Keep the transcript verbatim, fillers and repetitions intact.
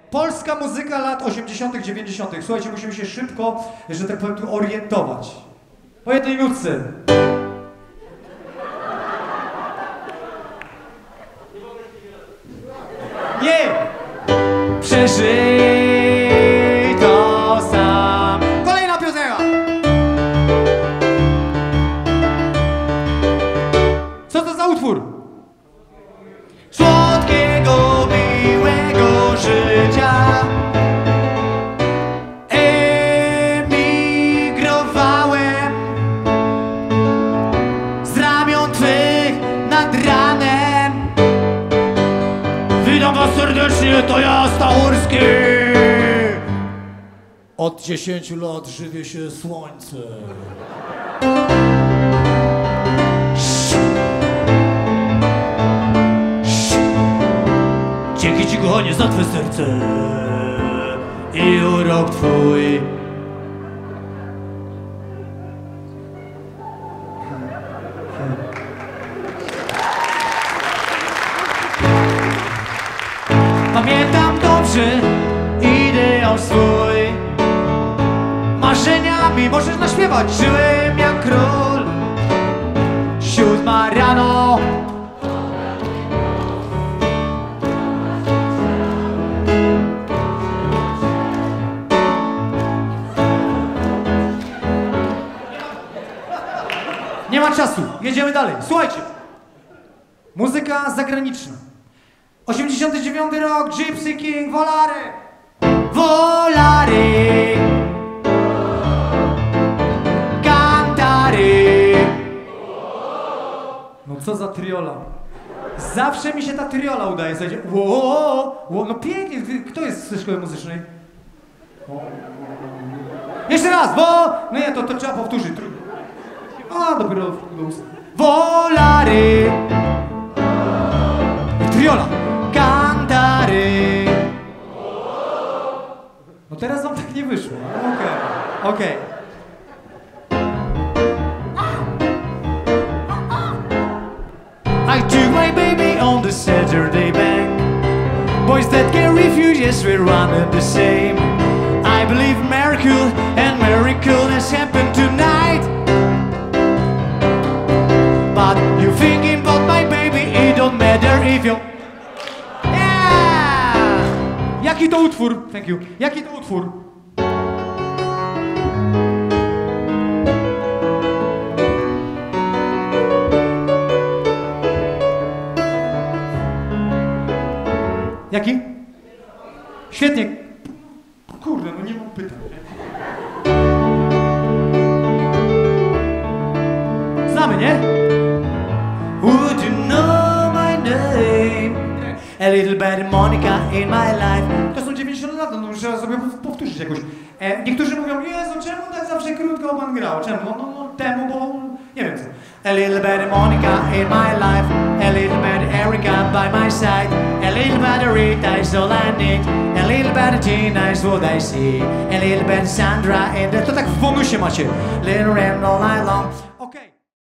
polska muzyka lat osiemdziesiątych, dziewięćdziesiątych. Słuchajcie, musimy się szybko, że tak powiem, tu orientować. Po jednej minutce. Nie! Przeżyj to sam. Kolejna piosenka. Co to za utwór? Słodkiego, miłego życia emigrowałem z ramion twych nad ranem. Witam was serdecznie, to ja, Stachurski. Od dziesięciu lat żywię się słońce. Dzięki ci, kochanie, za twe serce i urok twój. Pamiętam dobrze ideał swój. Marzeniami możesz naśpiewać. Żyłem jak król. Siódma rano. Nie ma czasu, jedziemy dalej. Słuchajcie, muzyka zagraniczna. osiemdziesiąty dziewiąty rok, Gypsy King, Volare. Volare. Cantare. No co za triola. Zawsze mi się ta triola udaje. Słuchajcie, wo, wo, no pięknie. Kto jest ze szkoły muzycznej? Jeszcze raz, bo... No nie, to, to trzeba powtórzyć. A, dopiero luz. Volare. Triola. Cantare. No teraz wam tak nie wyszło. Okej, okay. okej. Okay. I took my baby on the Saturday bank. Boys that get refugees, we're running the same. I believe miracle and miracle has happened tonight. But you thinking about my baby, it don't matter if you... Yeah! Jaki to utwór? Thank you. Jaki to utwór? Jaki? Świetnie. Kurde, no nie mam pytań. Znamy, nie? Would you know my name? A little bit Monica in my life. To są dziewięćdziesiąte lata, no muszę sobie powtórzyć jakoś. E, niektórzy mówią, Jezu, czemu tak zawsze krótko pan grał? Czemu? No, no, no temu, bo nie wiem co. A little bit Monica in my life. A little bit Erica by my side. A little bit Rita is all I need. A little bit Gina is what I see. A little bit Sandra in the... To tak w bonusie macie. Little rain all night long.